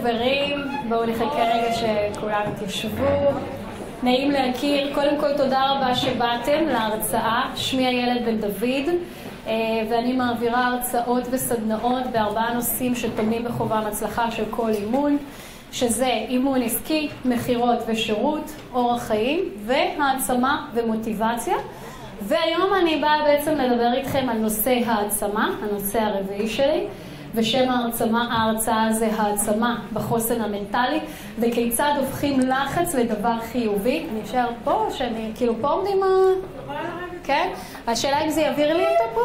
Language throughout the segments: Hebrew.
חברים, בואו נחכה רגע שכולם יתיישבו. נעים להכיר, קודם כל תודה רבה שבאתם להרצאה. שמי איילת בן דוד, ואני מעבירה הרצאות וסדנאות בארבעה נושאים שטומנים בחובם הצלחה של כל אימון, שזה אימון עסקי, מחירות ושירות, אורח חיים והעצמה ומוטיבציה. והיום אני באה בעצם לדבר איתכם על נושא העצמה, הנושא הרביעי שלי, ושם ההרצאה זה העצמה בחוסן המנטלי, וכיצד הופכים לחץ לדבר חיובי. אני אשאר פה, שאני כאילו פה עומדים כן? השאלה אם זה יעביר לי אותו פה?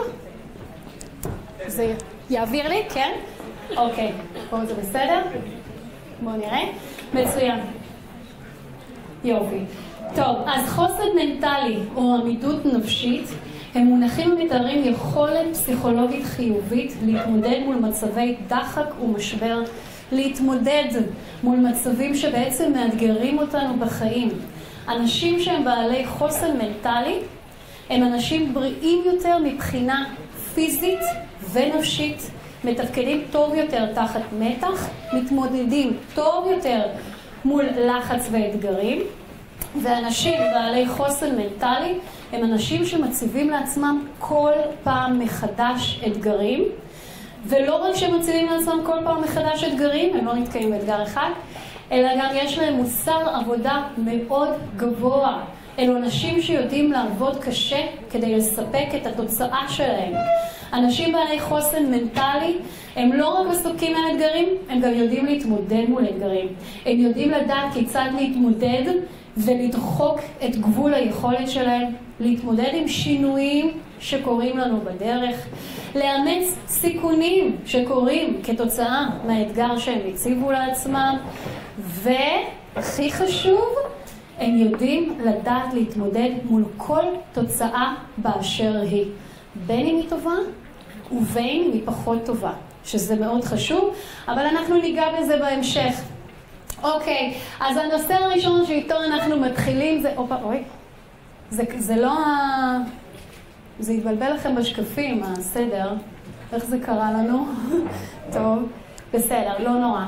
זה יעביר לי? כן? אוקיי, פה זה בסדר? בואו נראה. מצוין. יופי. טוב, אז חוסן מנטלי או עמידות נפשית הם מונחים ומתארים יכולת פסיכולוגית חיובית להתמודד מול מצבי דחק ומשבר, להתמודד מול מצבים שבעצם מאתגרים אותנו בחיים. אנשים שהם בעלי חוסן מנטלי הם אנשים בריאים יותר מבחינה פיזית ונפשית, מתפקדים טוב יותר תחת מתח, מתמודדים טוב יותר מול לחץ ואתגרים. ואנשים בעלי חוסן מנטלי הם אנשים שמציבים לעצמם כל פעם מחדש אתגרים, ולא רק שמציבים לעצמם כל פעם מחדש אתגרים, הם לא נתקעים באתגר אחד, אלא גם יש להם מוסר עבודה מאוד גבוה. אלו אנשים שיודעים לעבוד קשה כדי לספק את התוצאה שלהם. אנשים בעלי חוסן מנטלי הם לא רק עסוקים על אתגרים, הם גם יודעים להתמודד מול אתגרים. הם יודעים לדעת כיצד להתמודד ולדחוק את גבול היכולת שלהם, להתמודד עם שינויים שקורים לנו בדרך, לאמץ סיכונים שקורים כתוצאה מהאתגר שהם הציבו לעצמם, והכי חשוב, הם יודעים לדעת להתמודד מול כל תוצאה באשר היא, בין אם היא טובה ובין אם היא פחות טובה, שזה מאוד חשוב, אבל אנחנו ניגע בזה בהמשך. אוקיי, אז הנושא הראשון שאיתו אנחנו מתחילים זה, זה לא זה התבלבל לכם בשקפים, הסדר, איך זה קרה לנו? טוב, בסדר, לא נורא.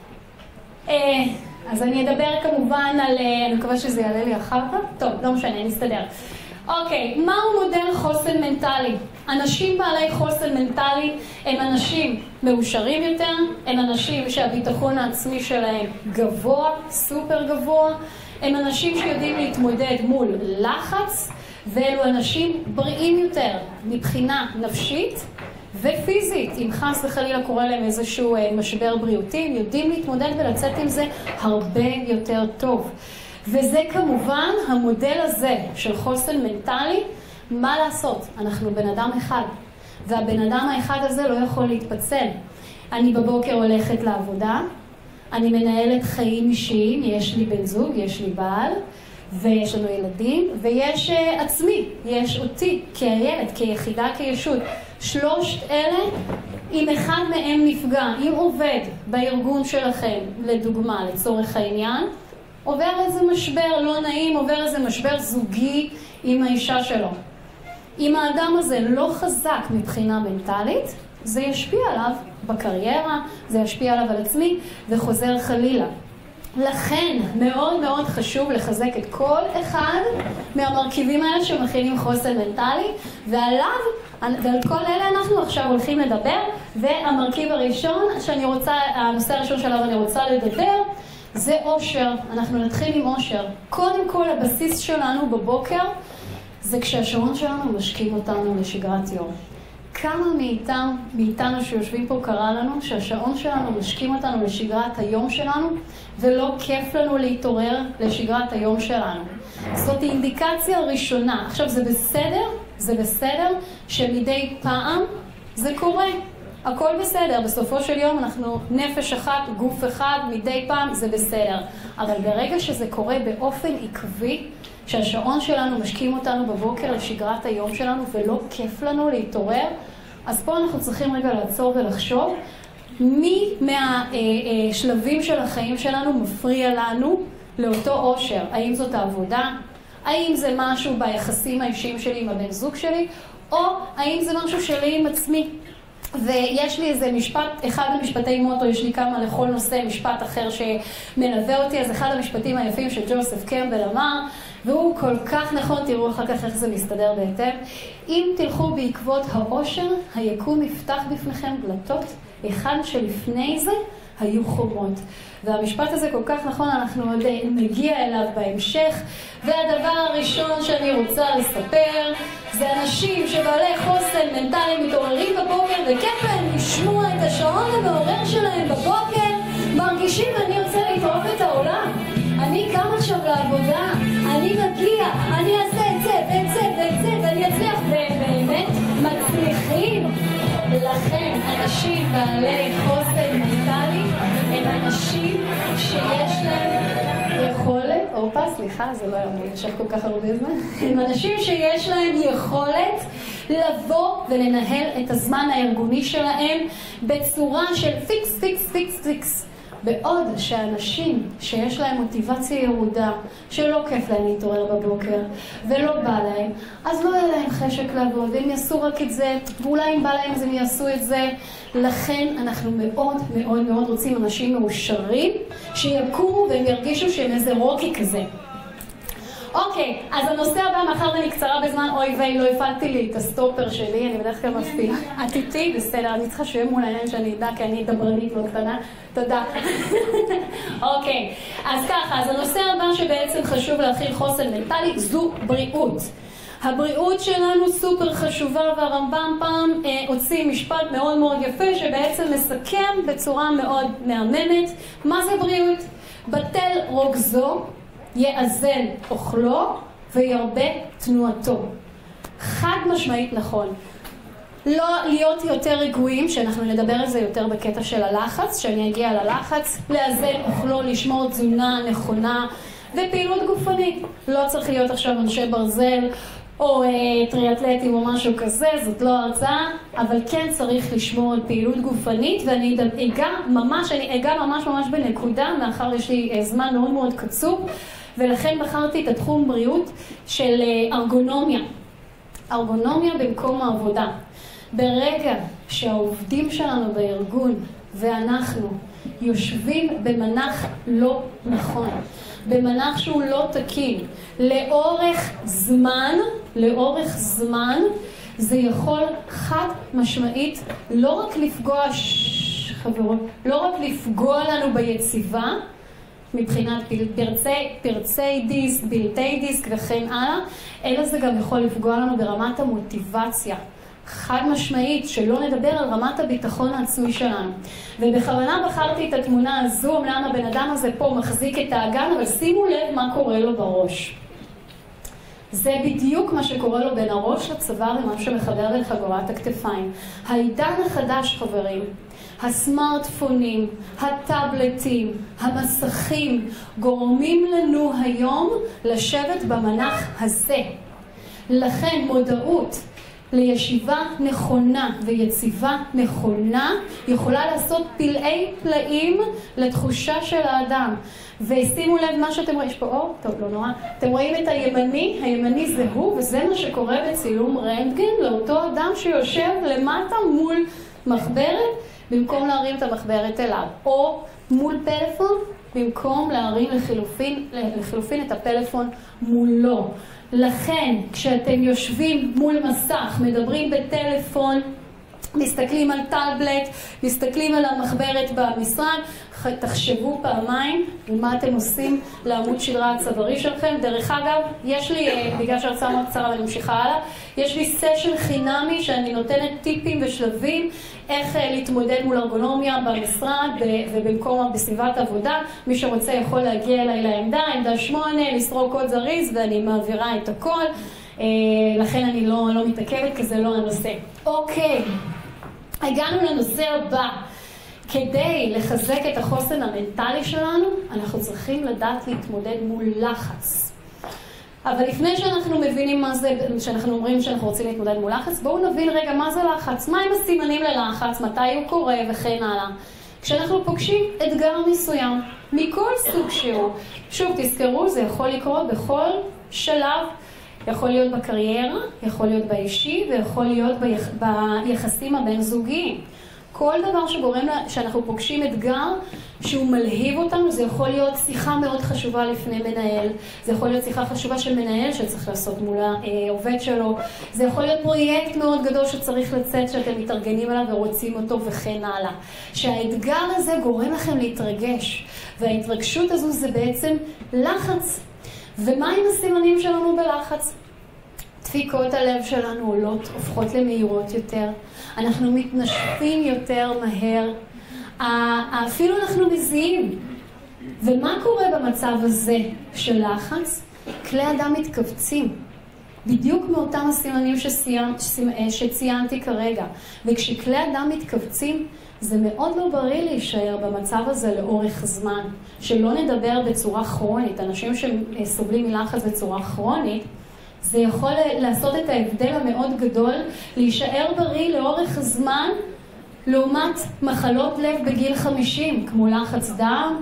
אז אני אדבר כמובן על, אני מקווה שזה יעלה לי אחר כך, טוב, לא משנה, נסתדר. אוקיי, מהו מודל חוסן מנטלי? אנשים בעלי חוסן מנטלי הם אנשים מאושרים יותר, הם אנשים שהביטחון העצמי שלהם גבוה, סופר גבוה, הם אנשים שיודעים להתמודד מול לחץ, ואלו אנשים בריאים יותר מבחינה נפשית ופיזית. אם חס וחלילה קורה להם איזשהו משבר בריאותי, הם יודעים להתמודד ולצאת עם זה הרבה יותר טוב. וזה כמובן המודל הזה של חוסן מנטלי. מה לעשות? אנחנו בן אדם אחד, והבן אדם האחד הזה לא יכול להתפצל. אני בבוקר הולכת לעבודה, אני מנהלת חיים אישיים, יש לי בן זוג, יש לי בעל, ויש לנו ילדים, ויש עצמי, יש אותי כילד, כיחידה, כישות. שלושת אלה, אם אחד מהם נפגע, אם עובד בארגון שלכם, לדוגמה, לצורך העניין, עובר איזה משבר לא נעים, עובר איזה משבר זוגי עם האישה שלו. אם האדם הזה לא חזק מבחינה מנטלית, זה ישפיע עליו בקריירה, זה ישפיע עליו על עצמי, וחוזר חלילה. לכן מאוד מאוד חשוב לחזק את כל אחד מהמרכיבים האלה שמכינים חוסן מנטלי, ועל כל אלה אנחנו עכשיו הולכים לדבר. והמרכיב הראשון שאני רוצה, הנושא הראשון שלו אני רוצה לדבר, זה אושר. אנחנו נתחיל עם אושר. קודם כל הבסיס שלנו בבוקר זה כשהשעון שלנו משכים אותנו לשגרת יום. כמה מאיתנו שיושבים פה קרה לנו שהשעון שלנו משכים אותנו לשגרת היום שלנו, ולא כיף לנו להתעורר לשגרת היום שלנו. זאת אינדיקציה ראשונה. עכשיו זה בסדר שמדי פעם זה קורה. הכל בסדר, בסופו של יום אנחנו נפש אחת, גוף אחד, מדי פעם זה בסדר. אבל ברגע שזה קורה באופן עקבי, שהשעון שלנו משקים אותנו בבוקר לשגרת היום שלנו ולא כיף לנו להתעורר, אז פה אנחנו צריכים רגע לעצור ולחשוב מי מהשלבים של החיים שלנו מפריע לנו לאותו אושר. האם זאת העבודה? האם זה משהו ביחסים האישיים שלי עם הבן זוג שלי? או האם זה משהו שלי עם עצמי? ויש לי איזה משפט, אחד המשפטי מוטו, יש לי כמה לכל נושא, משפט אחר שמלווה אותי, אז אחד המשפטים היפים של ג'וזף קמבל אמר, והוא כל כך נכון, תראו אחר כך איך זה מסתדר בהתאם, אם תלכו בעקבות העושר, היקום יפתח בפניכם דלתות, היכן שלפני זה היו חומות. והמשפט הזה כל כך נכון, אנחנו עוד נגיע אליו בהמשך. והדבר הראשון שאני רוצה לספר זה אנשים שבעלי חוסן מנטלי מתעוררים בבוקר וכיף להם לשמוע את השעון המעורר שלהם בבוקר, מרגישים אני רוצה לטרוף את העולם, אני קם עכשיו לעבודה, אני מגיע, אני אעשה את זה ואת זה ואת זה ואני אצליח, ובאמת מצליחים. לכן אנשים בעלי חוסן מנטלי הם אנשים שיש להם יכולת, סליחה, זה לא אמור לשך כל כך הרבה זמן, הם אנשים שיש להם יכולת לבוא ולנהל את הזמן הארגוני שלהם בצורה של פיקס, פיקס, פיקס, פיקס. בעוד שאנשים שיש להם מוטיבציה ירודה, שלא כיף להם להתעורר בבוקר ולא בא להם, אז לא יהיה להם חשק לעבוד, הם יעשו רק את זה, ואולי אם בא להם אז הם יעשו את זה. לכן אנחנו מאוד מאוד מאוד רוצים אנשים מאושרים שיקומו והם ירגישו שהם איזה רוקי כזה. אוקיי, אז הנושא הבא, מאחר ואני קצרה בזמן, אוי ויי, לא הפעלתי לי את הסטופר שלי, אני בדרך כלל מפעילה. את איתי? בסדר, אני צריכה שיהיה מול העניין שאני אדע, כי אני דברנית לא קטנה. תודה. אוקיי, אז ככה, אז הנושא הבא שבעצם חשוב להכיל חוסן מנטלי, זו בריאות. הבריאות שלנו סופר חשובה, והרמב"ם פעם הוציא משפט מאוד מאוד יפה, שבעצם מסכם בצורה מאוד מהממת. מה זה בריאות? בטל רוגזו, יאזן אוכלו וירבה תנועתו. חד משמעית נכון. לא להיות יותר רגועים, שאנחנו נדבר על זה יותר בקטע של הלחץ, שאני אגיע ללחץ, לאזן אוכלו, לשמור תזונה נכונה ופעילות גופנית. לא צריך להיות עכשיו אנשי ברזל או טריאטלטים או משהו כזה, זאת לא הרצאה, אבל כן צריך לשמור על פעילות גופנית, ואני אגע ממש בנקודה, מאחר יש לי זמן מאוד מאוד קצוב, ולכן בחרתי את התחום בריאות של ארגונומיה. ארגונומיה במקום העבודה. ברגע שהעובדים שלנו בארגון ואנחנו יושבים במנח לא נכון, במנח שהוא לא תקין, לאורך זמן, זה יכול חד משמעית לא רק לפגוע, חברות, לא רק לפגוע לנו ביציבה, מבחינת פרצי דיסק, בלתי דיסק וכן הלאה, אלא זה גם יכול לפגוע לנו ברמת המוטיבציה. חד משמעית, שלא נדבר על רמת הביטחון העצמי שלנו. ובכוונה בחרתי את התמונה הזו, אומנם הבן אדם הזה פה מחזיק את האגן, אבל שימו לב מה קורה לו בראש. זה בדיוק מה שקורה לו בין הראש לצוואר ומה שמחבר בין חגורת הכתפיים. העידן החדש, חברים, הסמארטפונים, הטאבלטים, המסכים, גורמים לנו היום לשבת במנח הזה. לכן מודעות לישיבה נכונה ויציבה נכונה יכולה לעשות פלאי פלאים לתחושה של האדם. ושימו לב מה שאתם רואים, יש פה אור, טוב לא נורא, אתם רואים את הימני זה הוא, וזה מה שקורה בצילום רנטגן לאותו אדם שיושב למטה מול מחברת במקום להרים את המחברת אליו, או מול פלאפון במקום להרים לחילופין את הפלאפון מולו. לכן, כשאתם יושבים מול מסך, מדברים בטלפון, מסתכלים על טאבלט, מסתכלים על המחברת במשרד, תחשבו פעמיים מה אתם עושים לעמוד שדרה הצווארי שלכם. דרך אגב, יש לי, בגלל שהרצאה מאוד קצרה ואני ממשיכה הלאה, יש לי סשן חינמי שאני נותנת טיפים ושלבים איך להתמודד מול ארגונומיה במשרד ובמקום בסביבת עבודה. מי שרוצה יכול להגיע אליי לעמדה, עמדה 8, לסרוק קוד זריז ואני מעבירה את הכל. לכן אני לא מתעכבת כי זה לא הנושא. אוקיי, הגענו לנושא הבא. כדי לחזק את החוסן המנטלי שלנו, אנחנו צריכים לדעת להתמודד מול לחץ. אבל לפני שאנחנו מבינים מה זה, שאנחנו אומרים שאנחנו רוצים להתמודד מול לחץ, בואו נבין רגע מה זה לחץ, מה הם הסימנים ללחץ, מתי הוא קורה וכן הלאה. כשאנחנו פוגשים אתגר מסוים, מכל סוג שהוא, שוב תזכרו, זה יכול לקרות בכל שלב יכול להיות בקריירה, יכול להיות באישי, ויכול להיות ביחסים הבין-זוגיים. כל דבר שגורם שאנחנו פוגשים אתגר שהוא מלהיב אותנו, זה יכול להיות שיחה מאוד חשובה לפני מנהל, זה יכול להיות שיחה חשובה של מנהל שצריך לעשות מול העובד שלו, זה יכול להיות פרויקט מאוד גדול שצריך לצאת שאתם מתארגנים עליו ורוצים אותו וכן הלאה. שהאתגר הזה גורם לכם להתרגש, וההתרגשות הזו זה בעצם לחץ. ומה עם הסימנים שלנו בלחץ? דפיקות הלב שלנו עולות, הופכות למהירות יותר. אנחנו מתנשפים יותר מהר. אפילו אנחנו מזיעים. ומה קורה במצב הזה של לחץ? כלי אדם מתכווצים. בדיוק מאותם הסימנים שציינתי כרגע. וכשכלי אדם מתכווצים, זה מאוד לא בריא להישאר במצב הזה לאורך זמן. שלא נדבר בצורה כרונית. אנשים שסובלים מלחץ בצורה כרונית, זה יכול לעשות את ההבדל המאוד גדול, להישאר בריא לאורך זמן, לעומת מחלות לב בגיל 50, כמו לחץ דם,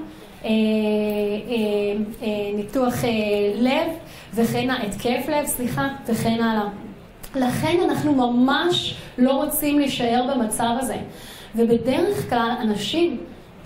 ניתוח לב, התקף לב, וכן הלאה. לכן אנחנו ממש לא רוצים להישאר במצב הזה. ובדרך כלל אנשים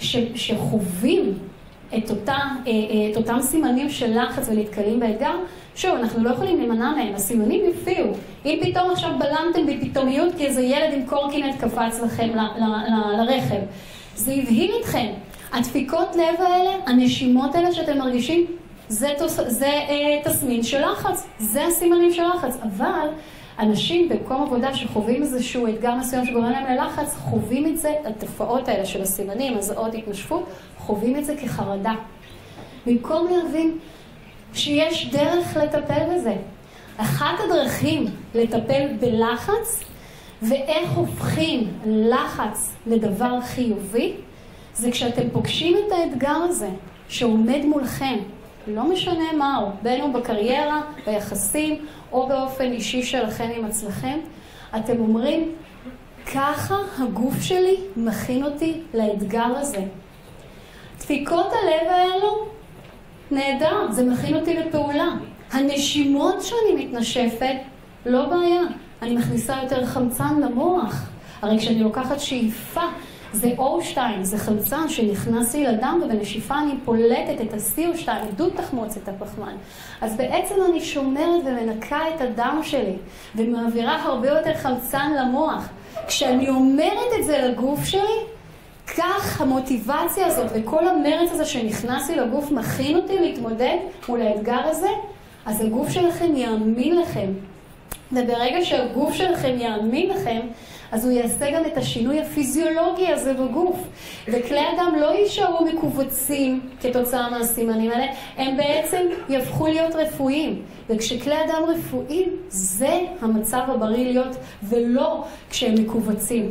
שחווים את אותם סימנים של לחץ ולהתקלים באתגר, שוב, אנחנו לא יכולים להימנע מהם, הסימנים יופיעו. אם פתאום עכשיו בלמתם בפתאומיות כי איזה ילד עם קורקינט קפץ לכם לרכב, זה הבהיל אתכם. הדפיקות לב האלה, הנשימות האלה שאתם מרגישים, זה תסמין של לחץ, זה הסימנים של לחץ. אבל אנשים במקום עבודה שחווים איזשהו אתגר מסוים שגורם להם ללחץ, חווים את זה, התופעות האלה של הסימנים, הזעות, התנשפות, חווים את זה כחרדה. במקום להבין שיש דרך לטפל בזה. אחת הדרכים לטפל בלחץ ואיך הופכים לחץ לדבר חיובי, זה כשאתם פוגשים את האתגר הזה שעומד מולכם, לא משנה מהו, בין הוא בקריירה, ביחסים, או באופן אישי שלכם עם עצמכם, אתם אומרים, ככה הגוף שלי מכין אותי לאתגר הזה. דפיקות הלב האלו, נהדר, זה מכין אותי לפעולה. הנשימות שאני מתנשפת, לא בעיה. אני מכניסה יותר חמצן למוח. הרי כשאני לוקחת שאיפה, זה O2, זה חמצן שנכנס לי לדם, ובנשיפה אני פולטת את ה-CO2, עידוד תחמוצת הפחמן. אז בעצם אני שומרת ומנקה את הדם שלי, ומעבירה הרבה יותר חמצן למוח. כשאני אומרת את זה לגוף שלי, כך המוטיבציה הזאת וכל המרץ הזה שנכנס לי לגוף מכין אותי להתמודד מול האתגר הזה, אז הגוף שלכם יאמין לכם. וברגע שהגוף שלכם יאמין לכם, אז הוא יעשה גם את השינוי הפיזיולוגי הזה בגוף. וכלי אדם לא יישארו מקובצים כתוצאה מהסימנים האלה, הם בעצם יהפכו להיות רפואיים. וכשכלי אדם רפואיים, זה המצב הבריא להיות, ולא כשהם מקובצים.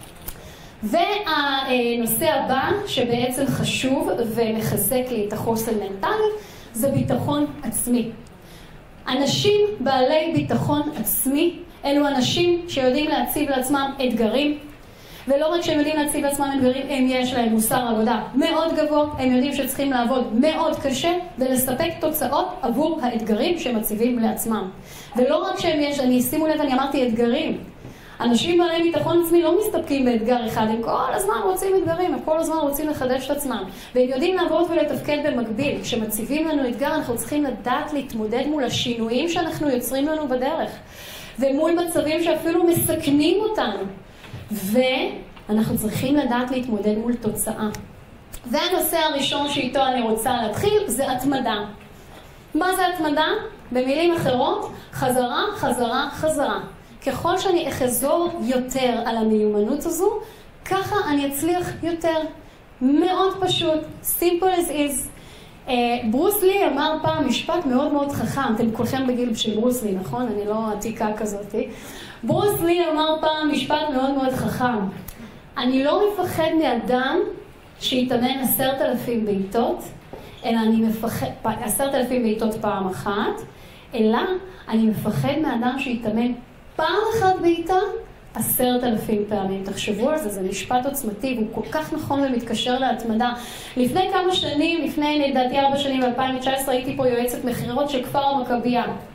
והנושא הבא שבעצם חשוב ומחזק לי את החוסן מנטלי, זה ביטחון עצמי. אנשים בעלי ביטחון עצמי, אלו אנשים שיודעים להציב לעצמם אתגרים, ולא רק שהם יודעים להציב לעצמם אתגרים, הם יש להם מוסר עבודה מאוד גבוה, הם יודעים שצריכים לעבוד מאוד קשה ולספק תוצאות עבור האתגרים שמציבים לעצמם. ולא רק שהם יש, שימו לב, אני אמרתי אתגרים. אנשים בעלי ביטחון עצמי לא מסתפקים באתגר אחד, הם כל הזמן רוצים אתגרים, הם כל הזמן רוצים לחדש את עצמם. והם יודעים לעבוד ולתפקד במקביל. כשמציבים לנו אתגר, אנחנו צריכים לדעת להתמודד מול השינויים שאנחנו יוצרים לנו בדרך. ומול מצבים שאפילו מסכנים אותנו. ואנחנו צריכים לדעת להתמודד מול תוצאה. והנושא הראשון שאיתו אני רוצה להתחיל זה התמדה. מה זה התמדה? במילים אחרות, חזרה, חזרה, חזרה. ככל שאני אחזור יותר על המיומנות הזו, ככה אני אצליח יותר. מאוד פשוט, simple as is. ברוס לי אמר פעם משפט מאוד מאוד חכם, אתם כולכם בגיל של ברוס לי, נכון? אני לא עתיקה כזאת. ברוס לי אמר פעם משפט מאוד מאוד חכם. אני לא מפחד מאדם שיתאמן 10,000 בעיטות, אלא אני מפחד, 10,000 בעיטות פעם אחת, אלא אני מפחד מאדם שיתאמן פעם אחת בעיטה, 10,000 פעמים. תחשבו על זה, זה משפט עוצמתי, והוא כל כך נכון ומתקשר להתמדה. לפני כמה שנים, לפני לדעתי 4 שנים, ב-2019, הייתי פה יועצת מחירות של כפר המכבייה.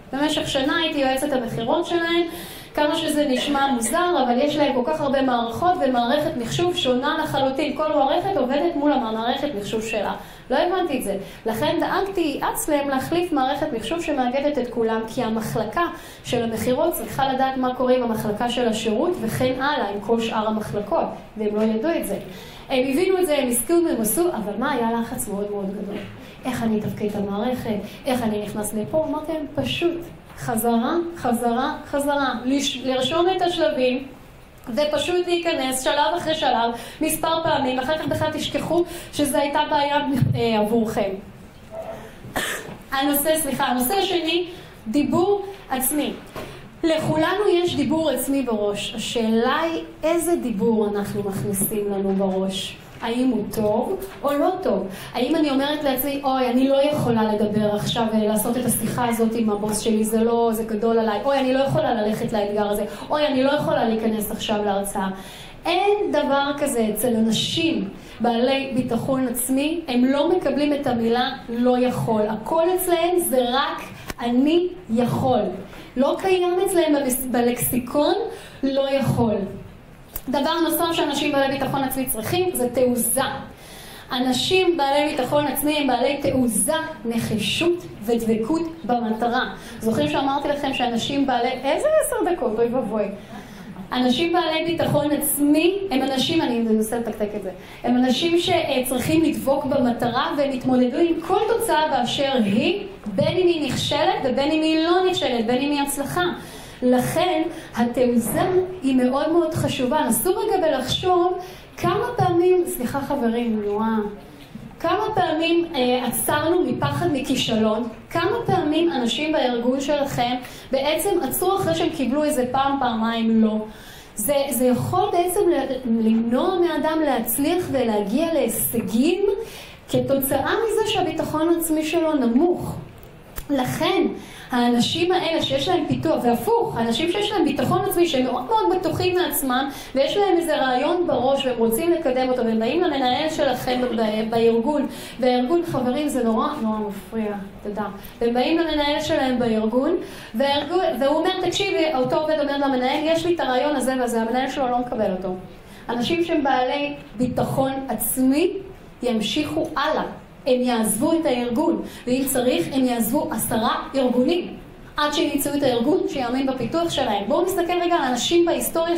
במשך שנה הייתי יועצת המחירות שלהם, כמה שזה נשמע מוזר, אבל יש להם כל כך הרבה מערכות ומערכת מחשוב שונה לחלוטין. כל מערכת עובדת מול המערכת מחשוב שלה. לא הבנתי את זה. לכן דאגתי אצלם להחליף מערכת מחשוב שמאגדת את כולם, כי המחלקה של המחירות צריכה לדעת מה קורה עם המחלקה של השירות וכן הלאה עם כל שאר המחלקות, והם לא ידעו את זה. הם הבינו את זה, הם הסכימו, הם עשו, אבל מה היה לחץ מאוד מאוד גדול? איך אני אתפקד את המערכת? איך אני נכנס לפה? אמרתי להם פשוט. חזרה, חזרה, חזרה, לרשום את השלבים ופשוט להיכנס שלב אחרי שלב, מספר פעמים, אחר כך בכלל תשכחו שזה הייתה בעיה עבורכם. הנושא השני, דיבור עצמי. לכולנו יש דיבור עצמי בראש. השאלה היא איזה דיבור אנחנו מכניסים לנו בראש. האם הוא טוב או לא טוב? האם אני אומרת לעצמי, אוי, אני לא יכולה לדבר עכשיו ולעשות את השיחה הזאת עם הבוס שלי, זה גדול עליי, אוי, אני לא יכולה ללכת לאתגר הזה, אוי, אני לא יכולה להיכנס עכשיו להרצאה. אין דבר כזה אצל אנשים בעלי ביטחון עצמי, הם לא מקבלים את המילה לא יכול. הכל אצלהם זה רק אני יכול. לא קיים אצלהם בלקסיקון לא יכול. דבר נוסף שאנשים בעלי ביטחון עצמי צריכים זה תעוזה. אנשים בעלי ביטחון עצמי הם בעלי תעוזה, נחישות ודבקות במטרה. זוכרים שאמרתי לכם שאנשים בעלי... איזה 10 דקות? אוי ובוי. אנשים בעלי ביטחון עצמי הם אנשים, אני מנסה לתקתק את זה, הם אנשים שצריכים לדבוק במטרה והם יתמודדו עם כל תוצאה באשר היא, בין אם היא נכשלת ובין אם היא לא נכשלת, בין אם היא הצלחה. לכן התעוזה היא מאוד מאוד חשובה. נסו רגע ולחשוב כמה פעמים, סליחה חברים, כמה פעמים עצרנו מפחד מכישלון, כמה פעמים אנשים בארגון שלכם בעצם עצרו אחרי שהם קיבלו איזה פעמיים לא. זה יכול בעצם למנוע מאדם להצליח ולהגיע להישגים כתוצאה מזה שהביטחון העצמי שלו נמוך. לכן האנשים האלה שיש להם פיתוח, והפוך, האנשים שיש להם ביטחון עצמי שהם מאוד מאוד בטוחים מעצמם ויש להם איזה רעיון בראש והם רוצים לקדם אותו והם באים למנהל שלכם בארגון, והארגון, חברים, זה נורא מפריע, תודה. והם באים למנהל שלהם בארגון והוא אומר, תקשיבי, אותו עובד אומר למנהל, יש לי את הרעיון הזה וזה, המנהל שלו לא מקבל אותו. אנשים שהם בעלי ביטחון עצמי ימשיכו הלאה. הם יעזבו את הארגון, ואם צריך הם יעזבו 10 ארגונים עד שימצאו את הארגון שיאמין בפיתוח שלהם. בואו נסתכל רגע על אנשים בהיסטוריה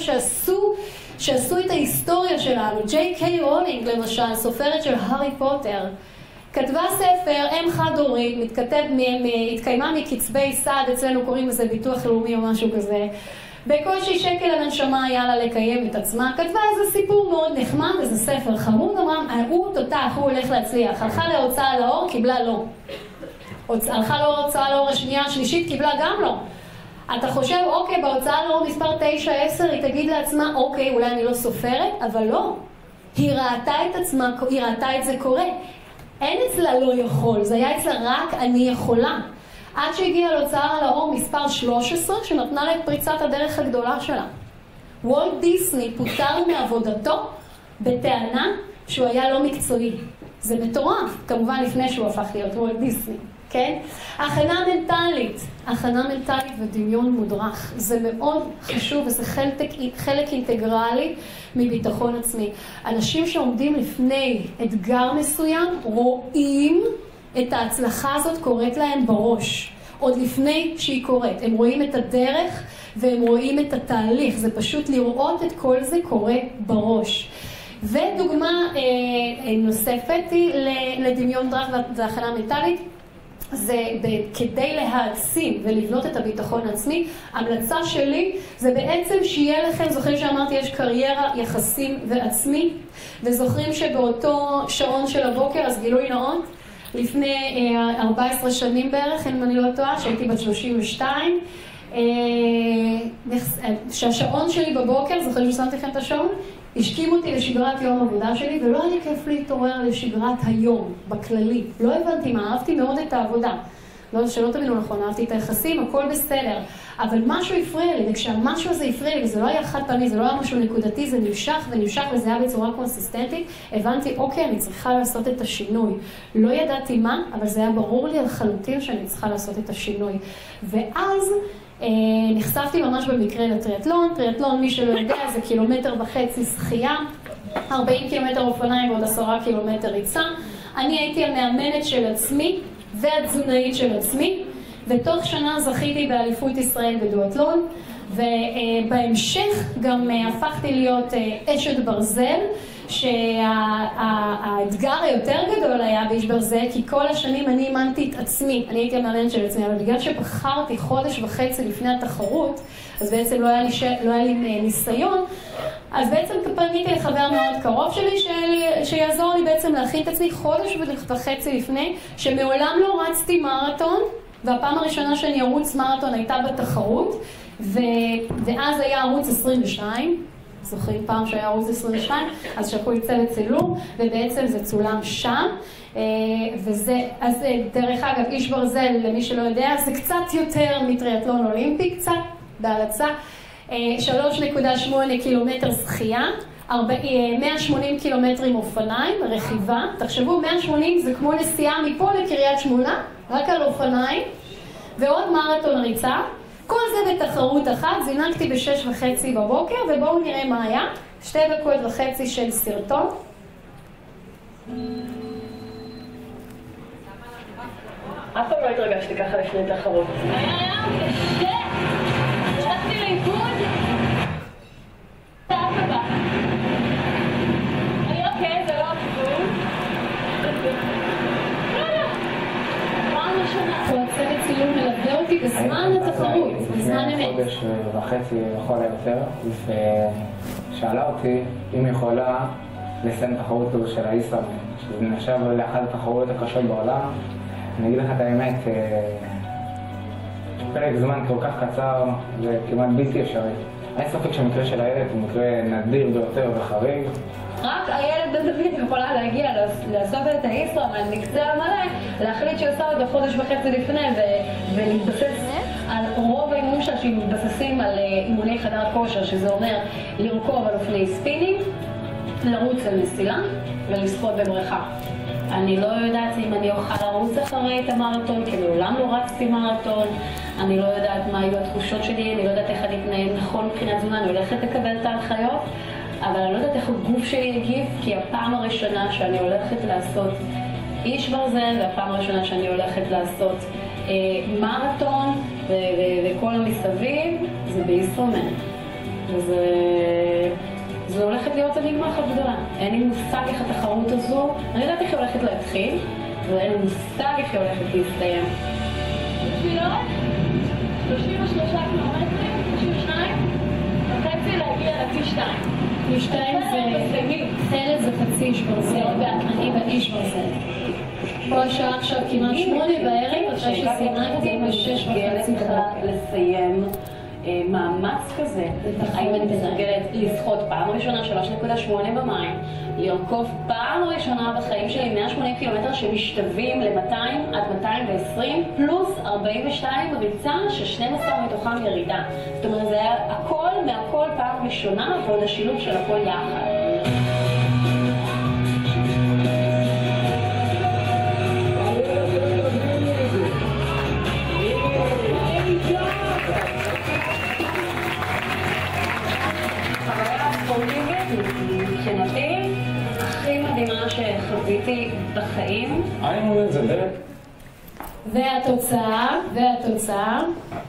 שעשו את ההיסטוריה שלנו. ג'יי קיי רולינג למשל, סופרת של הארי פוטר, כתבה ספר, אם חד-הורית, התקיימה מקצבי סעד, אצלנו קוראים לזה ביטוח לאומי או משהו כזה, בקושי שקל הנשמה היה לה לקיים את עצמה, כתבה איזה סיפור מאוד נחמד, איזה ספר חמוד, אמרה, הוא תותח, הוא הולך להצליח, הלכה להוצאה לאור, קיבלה לא. הלכה להוצאה לאור השנייה, השלישית, קיבלה גם לא. אתה חושב, אוקיי, בהוצאה לאור מספר 9-10, היא תגיד לעצמה, אוקיי, אולי אני לא סופרת, אבל לא. היא ראתה את עצמה, היא ראתה את זה קורה. אין אצלה לא יכול, זה היה אצלה רק אני יכולה. עד שהגיעה להוצאה לאור מספר 13, שנתנה לה את פריצת הדרך הגדולה שלה. וולט דיסני פוטר מעבודתו בטענה שהוא היה לא מקצועי. זה מטורף, כמובן לפני שהוא הפך להיות וולט דיסני, כן? הכנה מנטלית ודמיון מודרך. זה מאוד חשוב וזה חלק אינטגרלי מביטחון עצמי. אנשים שעומדים לפני אתגר מסוים רואים את ההצלחה הזאת קורית להם בראש. עוד לפני שהיא קורית. הם רואים את הדרך והם רואים את התהליך. זה פשוט לראות את כל זה קורה בראש. ודוגמה נוספת היא לדמיון דרך והכנה מנטלית. זה כדי להעצים ולבנות את הביטחון העצמי. המלצה שלי זה בעצם שיהיה לכם, זוכרים שאמרתי יש קריירה, יחסים ועצמי, וזוכרים שבאותו שעון של הבוקר, אז גילוי נאות, לפני 14 שנים בערך, אם אני לא טועה, שהייתי בת 32, שהשעון שלי בבוקר, זוכרים ששמתי לכם את השעון? השכים אותי לשגרת יום עבודה שלי, ולא היה לי כיף להתעורר לשגרת היום, בכללי. לא הבנתי מה, אהבתי מאוד את העבודה. לא, שלא תבינו נכון, אהבתי את היחסים, הכל בסדר. אבל משהו הפריע לי, וכשהמשהו הזה הפריע לי, וזה לא היה חד פעמי, זה לא היה משהו נקודתי, זה נמשך ונמשך, וזה היה בצורה קונסיסטנטית, הבנתי, אוקיי, אני צריכה לעשות את השינוי. לא ידעתי מה, אבל זה היה ברור לי לחלוטין שאני צריכה לעשות את השינוי. ואז נחשפתי ממש במקרה לטריאטלון. טריאטלון, מי שלא יודע, זה 1.5 קילומטר שחייה, 40 קילומטר אופניים ועוד 10 קילומטר ריצה. אני הייתי המאמנת של עצמי והתזונאית של עצמי, ותוך שנה זכיתי באליפות ישראל בדואטלון, ובהמשך גם הפכתי להיות אשת ברזל, שהאתגר היותר גדול היה באיש ברזל, כי כל השנים אני אימנתי את עצמי, אני הייתי המאמנת של עצמי, אבל בגלל שבחרתי 1.5 חודש לפני התחרות, אז בעצם לא היה לי ניסיון, אז בעצם פניתי לחבר מאוד קרוב שלי, שיעזור לי בעצם להכין את עצמי 1.5 חודש לפני, שמעולם לא רצתי מרתון, והפעם הראשונה שאני ארוץ מרתון הייתה בתחרות, ואז היה ערוץ 22, זוכרים פעם שהיה ערוץ 22, אז שלחו לי צוות צילום, ובעצם זה צולם שם, אז דרך אגב, איש ברזל, למי שלא יודע, זה קצת יותר מטריאטלון אולימפי, קצת בהרצה, 3.8 קילומטר שחייה, 180 קילומטרים אופניים, רכיבה, תחשבו, 180 זה כמו נסיעה מפה לקריית שמונה, רק על אופניים, ועוד מרתון ריצה, כל זה בתחרות אחת, זינקתי ב6:30 בבוקר, ובואו נראה מה היה, 2.5 דקות של סרטון. אף פעם לא התרגשתי ככה לפני תחרות. הלכתי לאיבוד, אני אוקיי, זה לא עבוד. הצוות צילום מלווה אותי בזמן התחרות, בזמן אמת. חודש וחצי לכל היותר, ושאלה אותי אם יכולה לסיים תחרות כזו של האיסלאם, שזה נחשב לאחת התחרויות הקשות בעולם. אני אגיד לך את האמת, פרק זמן כל כך קצר, זה כמעט בלתי אפשרי. אין ספק שהמקרה של הילד הוא מקרה נדיר ביותר וחריג. רק הילד בן דוד יכולה להגיע לעשות את האיסלאם על מקצוע מלא, להחליט שהיא עושה את זה 1.5 חודש לפני ולהתבסס על רוב האימונים שלה שמתבססים על אימוני חדר כושר, שזה אומר לרכוב על אופני ספינינג, לרוץ על מסילה ולשחות בבריכה. אני לא יודעת אם אני אוכל לרוץ אחרי את המרתון, כי מעולם לא רצתי מרתון, אני לא יודעת מה היו התחושות שלי, אני לא יודעת איך אני אתנהל נכון מבחינת תזונה, אני הולכת לקבל את ההנחיות, אבל אני לא יודעת איך הגוף שלי יגיב, כי הפעם הראשונה שאני הולכת לעשות איש ברזל, והפעם הראשונה שאני הולכת לעשות מרתון וכל המסביב, זה בישראל. זה הולכת להיות אניגמה אחת גדולה. אין לי מושג איך התחרות הזו, אני יודעת איך היא הולכת להתחיל, ואין לי מושג איך היא הולכת להסתיים. תפילות, 33 קילומטרים, 32, וחצי להגיע ל-T2. T2 זה חלק זה חצי איש ברזל, ואני באיש ברזל. פה השעה עכשיו כמעט 8 בערב, אחרי שסיימתי ב6:30 לסיים מאמץ כזה. האם אני מסוגלת לשחות פעם ראשונה 3.8 במים, לרכוב פעם ראשונה בחיים שלי 180 קילומטר שמשתווים ל-200 עד 220 פלוס 42 ריצה ש12 מתוכם ירידה. זאת אומרת, זה היה הכל מהכל פעם ראשונה ועוד השילוב של הכל יחד. מבחינתי, הכי מדהימה שחוויתי בחיים. והתוצאה,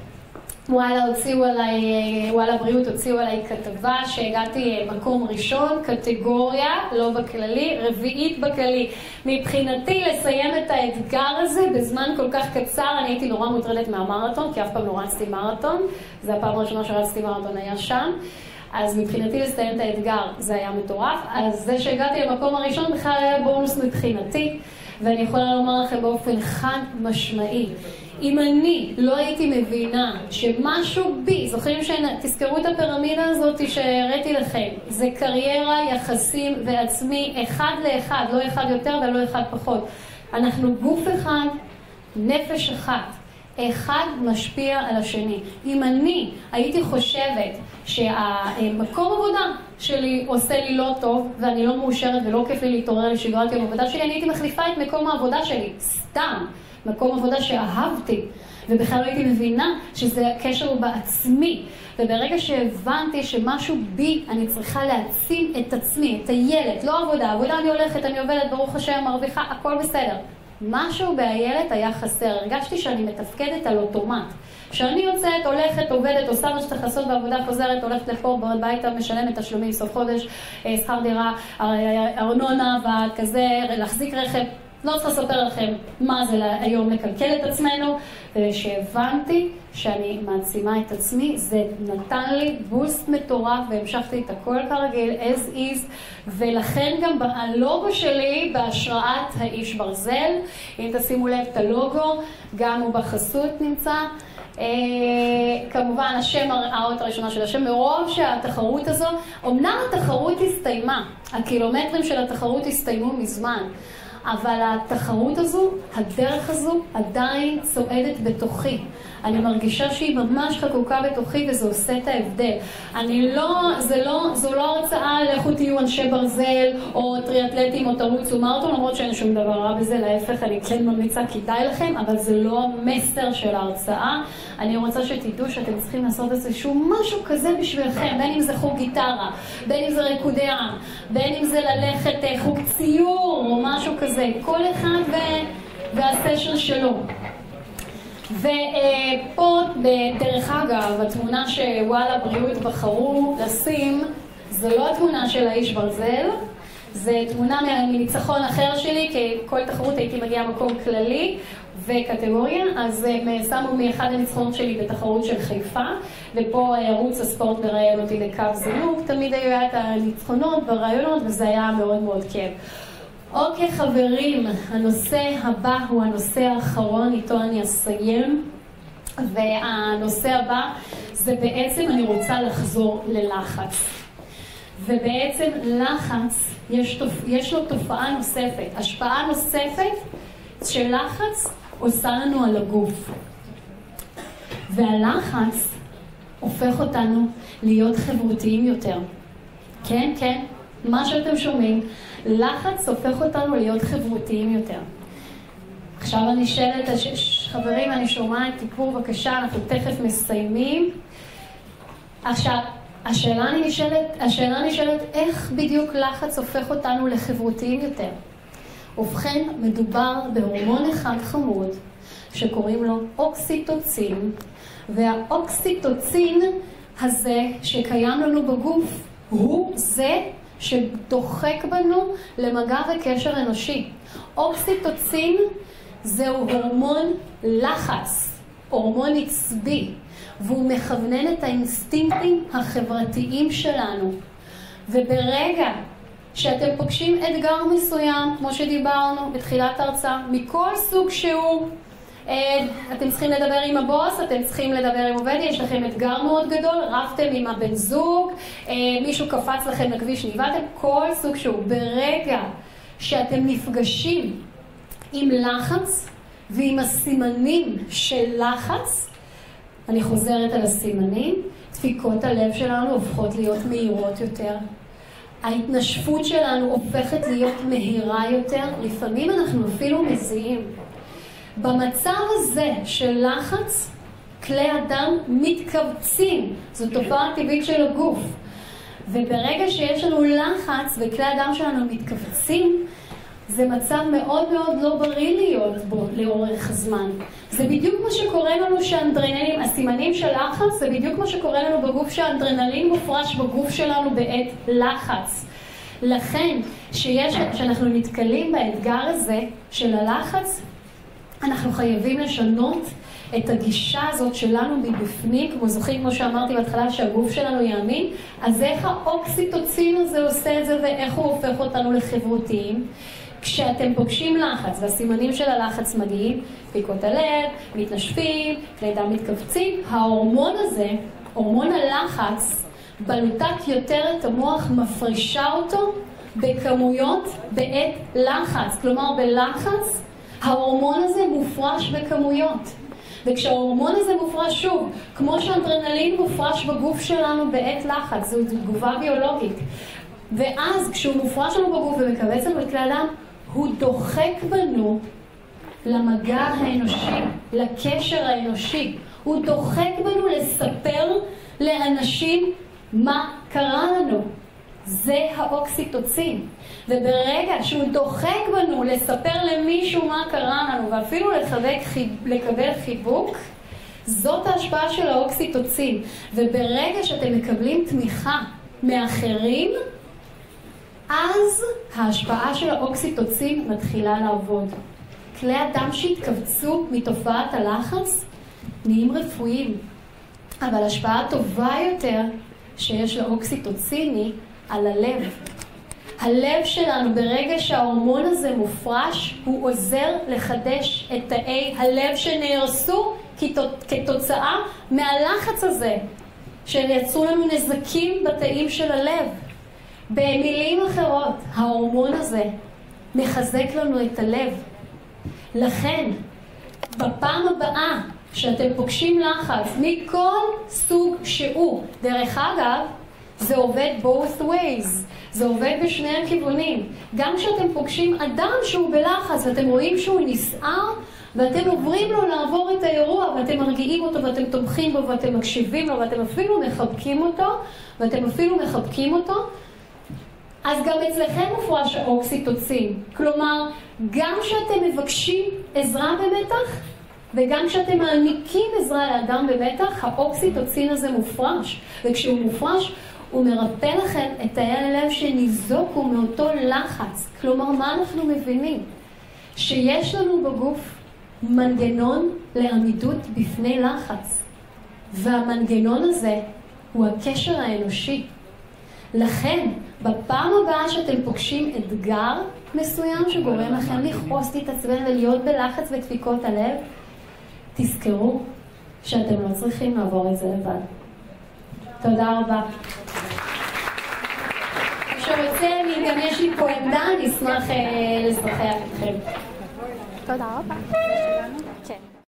וואלה בריאות הוציאו עליי כתבה שהגעתי מקום ראשון, קטגוריה, לא בכללי, רביעית בכללי. מבחינתי לסיים את האתגר הזה בזמן כל כך קצר, אני הייתי נורא מוטרדת מהמרתון, כי אף פעם לא רצתי מרתון, זה הפעם הראשונה שרצתי מרתון היה שם. אז מבחינתי לסיים את האתגר זה היה מטורף, אז זה שהגעתי למקום הראשון בכלל היה בונוס מבחינתי, ואני יכולה לומר לכם באופן חד משמעי, אם אני לא הייתי מבינה שמשהו בי, זוכרים שתזכרו את הפירמידה הזאת שהראיתי לכם, זה קריירה, יחסים ועצמי אחד לאחד, לא אחד יותר ולא אחד פחות. אנחנו גוף אחד, נפש אחת. אחד משפיע על השני. אם אני הייתי חושבת שהמקום עבודה שלי עושה לי לא טוב, ואני לא מאושרת ולא כיף לי להתעורר לשגרת יום עבודה שלי, אני הייתי מחליפה את מקום העבודה שלי. סתם. מקום עבודה שאהבתי. ובכלל לא הייתי מבינה שזה הקשר בעצמי. וברגע שהבנתי שמשהו בי, אני צריכה להעצים את עצמי, את הילד, לא עבודה. עבודה אני הולכת, אני עובדת, ברוך השם, מרוויחה, הכל בסדר. משהו בהילד היה חסר. הרגשתי שאני מתפקדת על אוטומט. כשאני יוצאת, הולכת, עובדת, עושה מה שצריך לעשות בעבודה, חוזרת, הולכת לפה, ביתה, משלמת תשלומים, סוף חודש, שכר דירה, ארנונה, וכזה, להחזיק רכב. לא צריך לספר לכם מה זה היום לקלקל את עצמנו, ושהבנתי שאני מעצימה את עצמי, זה נתן לי בוסט מטורף, והמשכתי את הכל כרגיל, as is, ולכן גם הלוגו שלי בהשראת האיש ברזל, אם תשימו לב את הלוגו, גם הוא בחסות נמצא, כמובן השם, האות הראשונה של השם, מרוב שהתחרות הזו, אמנם התחרות הסתיימה, הקילומטרים של התחרות הסתיימו מזמן, אבל התחרות הזו, הדרך הזו, עדיין צועדת בתוכי. אני מרגישה שהיא ממש חקוקה בתוכי, וזה עושה את ההבדל. זו לא הרצאה לכו תהיו אנשי ברזל, או טריאטלטים, או תרוצו מרתון, למרות שאין שום דבר רע בזה, להפך, אני כן ממליצה, כדאי לכם, אבל זה לא המסר של ההרצאה. אני רוצה שתדעו שאתם צריכים לעשות איזשהו משהו כזה בשבילכם, בין אם זה חוג גיטרה, בין אם זה ריקודי עם, בין אם זה ללכת חוג ציור, או משהו כזה. כל אחד והסשן שלו. ופה, דרך אגב, התמונה שוואלה בריאות בחרו לשים, זו לא התמונה של האיש ברזל, זו תמונה מניצחון אחר שלי, כי כל תחרות הייתי מגיעה מקום כללי וקטגוריה, אז הם שמו מאחד הניצחונות שלי בתחרות של חיפה, ופה ערוץ הספורט מראיין אותי לקו זינוק, תמיד היו את הניצחונות והרעיונות, וזה היה מאוד מאוד כיף. אוקיי חברים, הנושא הבא הוא הנושא האחרון, איתו אני אסיים, והנושא הבא זה בעצם אני רוצה לחזור ללחץ. ובעצם לחץ, יש לו תופעה נוספת, השפעה נוספת שלחץ עושה לנו על הגוף. והלחץ הופך אותנו להיות חברותיים יותר. כן, כן, מה שאתם שומעים, לחץ הופך אותנו להיות חברותיים יותר. עכשיו אני שואלת, חברים, אני שומעת, תקראו בבקשה, אנחנו תכף מסיימים. עכשיו, השאלה נשאלת, איך בדיוק לחץ הופך אותנו לחברותיים יותר? ובכן, מדובר בהורמון אחד חמוד, שקוראים לו אוקסיטוצין, והאוקסיטוצין הזה שקיים לנו בגוף, הוא זה שדוחק בנו למגע וקשר אנושי. אוקסיטוצין זהו הורמון לחץ, הורמון עצבי, והוא מכוונן את האינסטינקטים החברתיים שלנו. וברגע שאתם פוגשים אתגר מסוים, כמו שדיברנו בתחילת ההרצאה, מכל סוג שהוא, אתם צריכים לדבר עם הבוס, אתם צריכים לדבר עם עובד, יש לכם אתגר מאוד גדול, רבתם עם הבן זוג, מישהו קפץ לכם לכביש, ניבאתם, כל סוג שהוא. ברגע שאתם נפגשים עם לחץ ועם הסימנים של לחץ, אני חוזרת על הסימנים, דפיקות הלב שלנו הופכות להיות מהירות יותר. ההתנשפות שלנו הופכת להיות מהירה יותר, לפעמים אנחנו אפילו מזיעים. במצב הזה של לחץ, כלי הדם מתכווצים, זו תופעה טבעית של הגוף. וברגע שיש לנו לחץ וכלי הדם שלנו מתכווצים, זה מצב מאוד מאוד לא בריא להיות בו לאורך הזמן. זה בדיוק מה שקורה לנו שהאנדרנלין, הסימנים של לחץ, זה בדיוק מה שקורה לנו בגוף שהאנדרנלין מופרש בגוף שלנו בעת לחץ. לכן, שאנחנו נתקלים באתגר הזה של הלחץ, אנחנו חייבים לשנות את הגישה הזאת שלנו מבפנים, כמו זוכרים, כמו שאמרתי בהתחלה, שהגוף שלנו יאמין, אז איך האוקסיטוצין הזה עושה את זה ואיך הוא הופך אותנו לחברותיים? כשאתם פוגשים לחץ והסימנים של הלחץ מגיעים, דפיקות הלב, מתנשפים, כלי דם מתכווצים, ההורמון הזה, הורמון הלחץ, בלוטת יותר את המוח מפרישה אותו בכמויות בעת לחץ. כלומר, בלחץ ההורמון הזה מופרש בכמויות. וכשההורמון הזה מופרש שוב, כמו שאנדרנלין מופרש בגוף שלנו בעת לחץ, זו תגובה ביולוגית. ואז כשהוא מופרש לנו בגוף ומקבץ לנו את כלי הדם, הוא דוחק בנו למגע האנושי, לקשר האנושי. הוא דוחק בנו לספר לאנשים מה קרה לנו. זה האוקסיטוצין. וברגע שהוא דוחק בנו לספר למישהו מה קרה לנו, ואפילו לקבל חיבוק, זאת ההשפעה של האוקסיטוצין. וברגע שאתם מקבלים תמיכה מאחרים, אז ההשפעה של האוקסיטוצין מתחילה לעבוד. כלי הדם שהתכווצו מתופעת הלחץ נהיים רפואיים. אבל השפעה טובה יותר שיש לאוקסיטוצין היא על הלב. הלב שלנו ברגע שההורמון הזה מופרש, הוא עוזר לחדש את תאי הלב שנהרסו כתוצאה מהלחץ הזה, שיצרו לנו נזקים בתאים של הלב. במילים אחרות, ההורמון הזה מחזק לנו את הלב. לכן, בפעם הבאה שאתם פוגשים לחץ מכל סוג שהוא, דרך אגב, זה עובד both ways, זה עובד בשני הכיוונים. גם כשאתם פוגשים אדם שהוא בלחץ ואתם רואים שהוא נסער, ואתם עוברים לו לעבור את האירוע, ואתם מרגיעים אותו ואתם תומכים בו ואתם מקשיבים לו ואתם אפילו מחבקים אותו, אז גם אצלכם מופרש האוקסיטוצין. כלומר, גם כשאתם מבקשים עזרה במתח, וגם כשאתם מעניקים עזרה לאדם במתח, האוקסיטוצין הזה מופרש. וכשהוא מופרש, הוא מרפא לכם את תאי הלב שניזוקו מאותו לחץ. כלומר, מה אנחנו מבינים? שיש לנו בגוף מנגנון לעמידות בפני לחץ. והמנגנון הזה הוא הקשר האנושי. לכן, בפעם הבאה שאתם פוגשים אתגר מסוים שגורם לכם לכעוס, להתעצבן ולהיות בלחץ ודפיקות הלב, תזכרו שאתם לא צריכים לעבור את זה לבד. תודה רבה. כשרוצה, גם יש לי פה עמדה, אני אשמח לשוחח איתכם. תודה רבה.